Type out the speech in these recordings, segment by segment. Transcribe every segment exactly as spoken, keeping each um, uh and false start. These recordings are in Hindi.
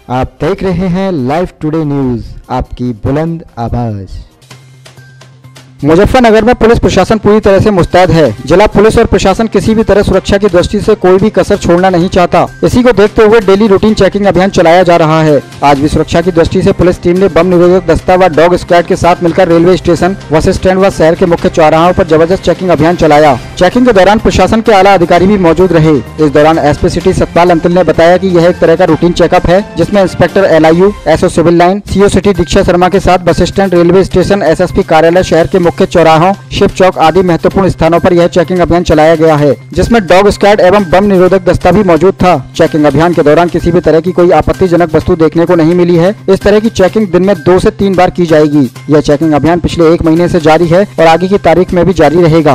आप देख रहे हैं लाइव टुडे न्यूज, आपकी बुलंद आवाज। मुजफ्फरनगर में पुलिस प्रशासन पूरी तरह से मुस्तैद है। जिला पुलिस और प्रशासन किसी भी तरह सुरक्षा की दृष्टि से कोई भी कसर छोड़ना नहीं चाहता। इसी को देखते हुए डेली रूटीन चेकिंग अभियान चलाया जा रहा है। आज भी सुरक्षा की दृष्टि से पुलिस टीम ने बम निरोधक दस्ता व डॉग स्क्वाड के साथ मिलकर रेलवे स्टेशन, बस स्टैंड व शहर के मुख्य चौराहों पर जबरदस्त चेकिंग अभियान चलाया। चेकिंग के दौरान प्रशासन के आला अधिकारी भी मौजूद रहे। इस दौरान एसपी सिटी सतपाल अंतिल ने बताया कि यह एक तरह का रूटीन चेकअप है, जिसमें inspector LIU, SO civil line, CO city Diksha Sharma के साथ bus stand, railway station, SSP कार्यालय, शहर के मुख्य चौराहों, शिव चौक आदि महत्वपूर्ण स्थानों पर यह चेकिंग अभियान चलाया गया है, जिसमें डॉग स्क्वाड एवं बम निरोधक दस्ता भी मौजूद था। चेकिंग अभियान के दौरान किसी भी तरह की कोई आपत्तिजनक वस्तु देखने को नहीं मिली है। इस तरह की चेकिंग दिन में दो से तीन बार की जाएगी। यह चेकिंग अभियान पिछले एक महीने से जारी है और आगे की तारीख में भी जारी रहेगा।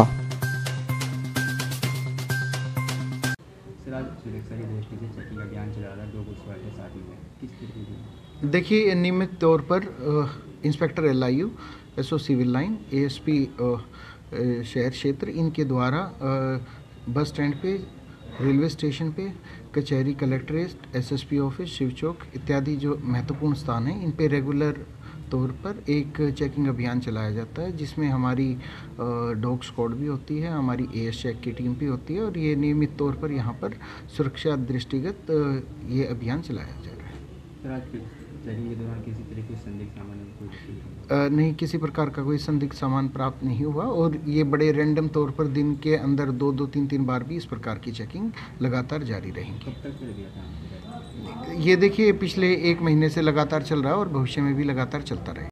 देखिए, नियमित तौर पर inspector LIU, SO civil line, ASP शहर क्षेत्र, इनके द्वारा बस स्टैंड पे, रेलवे स्टेशन पे, कचहरी, collectorate, SSP office, Shiv Chowk इत्यादि जो महत्वपूर्ण स्थान हैं, इन पे रेगुलर तौर पर एक चेकिंग अभियान चलाया जाता है, जिसमें हमारी डॉग स्क्वाड भी होती है, हमारी एएस चेक की टीम भी होती है और ये नियमित तौर पर यहाँ पर सुरक्षा दृष्टिगत ये अभियान चलाया जा रहा है। चेकिंग के दौरान किसी तरह के संदिग्ध सामान कोई नहीं, किसी प्रकार का कोई संदिग्ध सामान प्राप्त नहीं हुआ और ये बड़े रैंडम तौर पर दिन के अंदर दो दो तीन तीन बार भी इस प्रकार की चेकिंग लगातार जारी रहेंगी। कब तक चल गया था? ये देखिए, पिछले एक महीने से लगातार चल रहा है और भविष्य में भी लगातार चलता रहेगा।